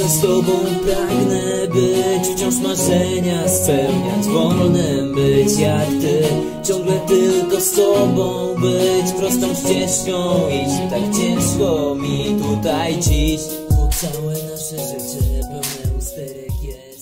Ciągle z tobą pragnę być, wciąż marzenia spełniać, wolnym być jak ty. Ciągle tylko z tobą być, prostą ścieżką iść. Tak ciężko mi tutaj dziś, bo całe nasze życie pełne usterek jest.